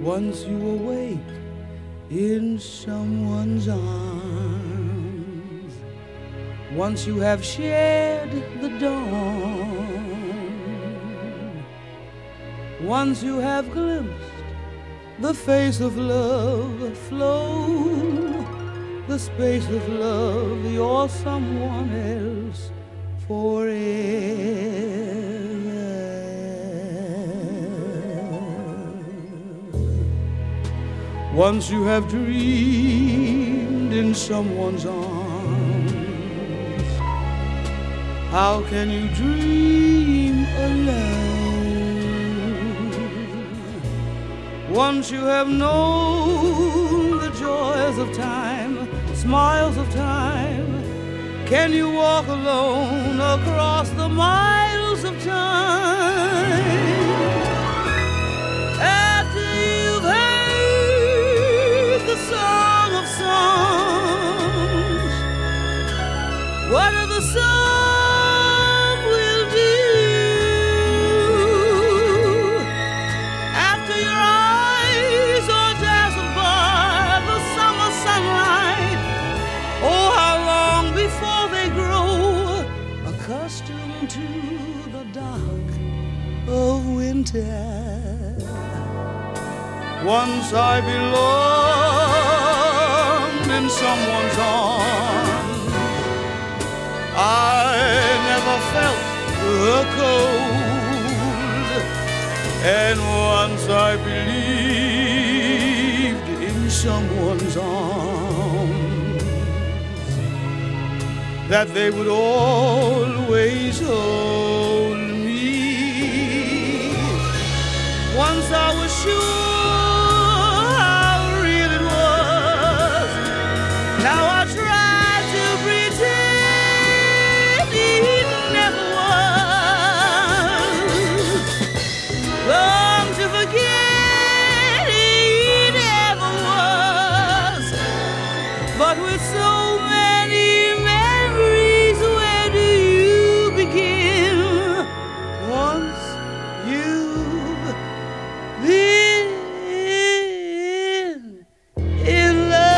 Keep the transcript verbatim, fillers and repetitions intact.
Once you awake in someone's arms, once you have shared the dawn, once you have glimpsed the face of love, flown the space of love, you're someone else forever. Once you have dreamed in someone's arms, how can you dream alone? Once you have known the joys of time, smiles of time, can you walk alone across the miles of time? Song of songs, what are the song will do after your eyes are dazzled by the summer sunlight? Oh, how long before they grow accustomed to the dark of winter? Once I belonged in someone's arms, I never felt the cold. And once I believed in someone's arms, that they would always hold me. Once I was sure